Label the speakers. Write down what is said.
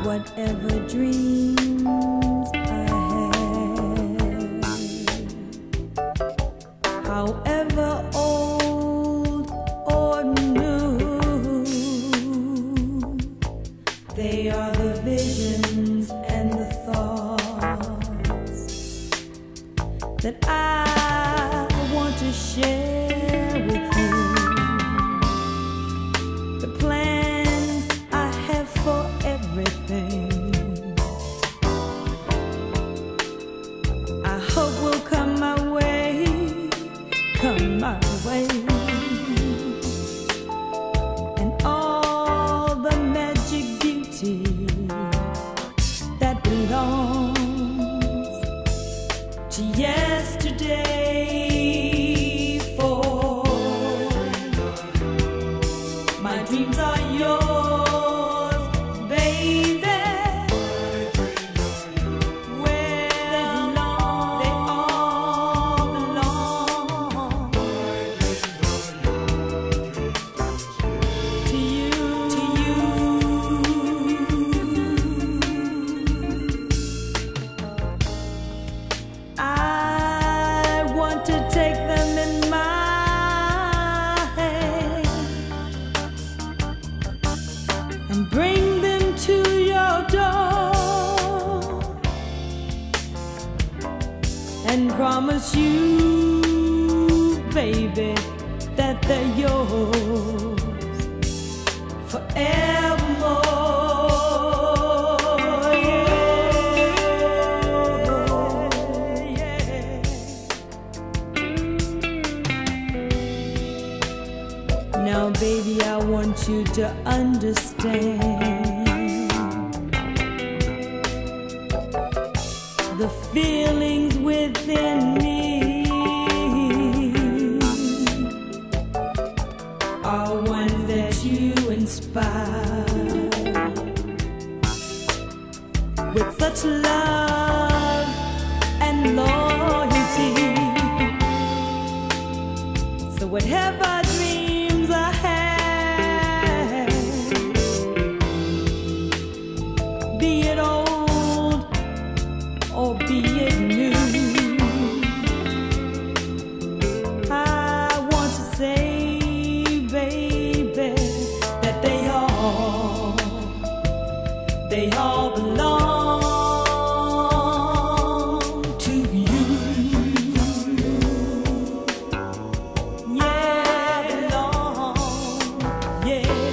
Speaker 1: whatever dreams I had, however old or new, they are the visions and the thoughts that I want to share with you. The plans I have for everything, I hope will come my way, come my way. And all the magic beauty that belongs to yesterday. For my dreams are yours, baby. Where they belong, they all belong to you, to you. I want to take them in my hand and bring them to your door, and promise you, baby, that they're yours forevermore. Now, baby, I want you to understand the feelings within me are ones that you inspire with such love and loyalty. So whatever dreams I have, be it old or be it new, I want to say, baby, that they all belong to you. Yeah, belong, yeah.